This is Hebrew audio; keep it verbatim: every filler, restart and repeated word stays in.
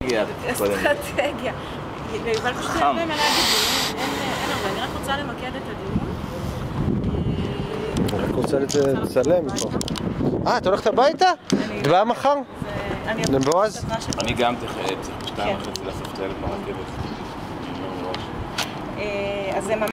אסטרטגיה. אבל פשוט אין מה להגיד, אין הרבה. אני רק רוצה למקד את הדיון. אני רק רוצה לצלם פה. אה, את הולכת הביתה? את באה מחר? לבועז? אני גם צריך שתיים וחצי לאסוף את הילד ברכבת. אז זה ממש...